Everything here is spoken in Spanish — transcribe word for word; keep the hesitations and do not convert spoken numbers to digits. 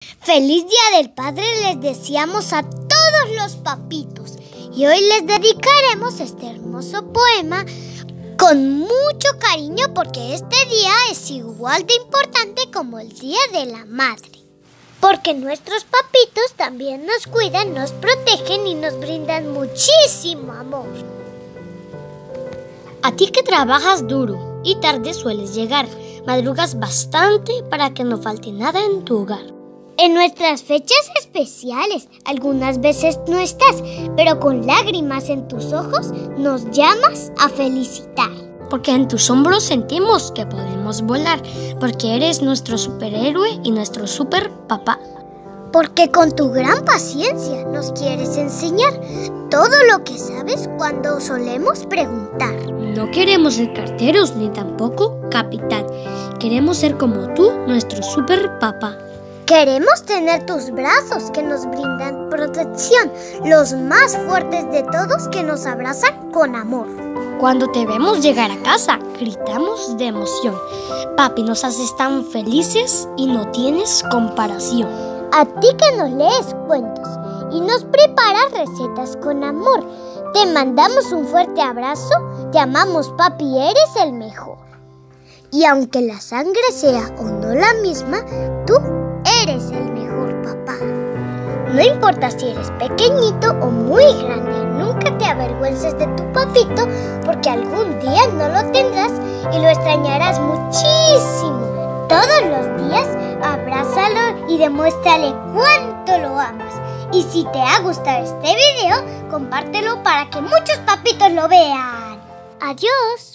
¡Feliz Día del Padre! Les deseamos a todos los papitos. Y hoy les dedicaremos este hermoso poema con mucho cariño, porque este día es igual de importante como el Día de la Madre. Porque nuestros papitos también nos cuidan, nos protegen y nos brindan muchísimo amor. A ti que trabajas duro y tarde sueles llegar, madrugas bastante para que no falte nada en tu hogar. En nuestras fechas especiales, algunas veces no estás, pero con lágrimas en tus ojos nos llamas a felicitar. Porque en tus hombros sentimos que podemos volar, porque eres nuestro superhéroe y nuestro super papá. Porque con tu gran paciencia nos quieres enseñar todo lo que sabes cuando solemos preguntar. No queremos ser carteros ni tampoco capitán. Queremos ser como tú, nuestro super papá. Queremos tener tus brazos que nos brindan protección, los más fuertes de todos que nos abrazan con amor. Cuando te vemos llegar a casa, gritamos de emoción. Papi, nos haces tan felices y no tienes comparación. A ti que nos lees cuentos y nos preparas recetas con amor, te mandamos un fuerte abrazo, te amamos papi, eres el mejor. Y aunque la sangre sea o no la misma, tú eres el mejor papá. No importa si eres pequeñito o muy grande, nunca te avergüences de tu papito, porque algún día no lo tendrás y lo extrañarás muchísimo. Todos los días abrázalo y demuéstrale cuánto lo amas. Y si te ha gustado este video, compártelo para que muchos papitos lo vean. ¡Adiós!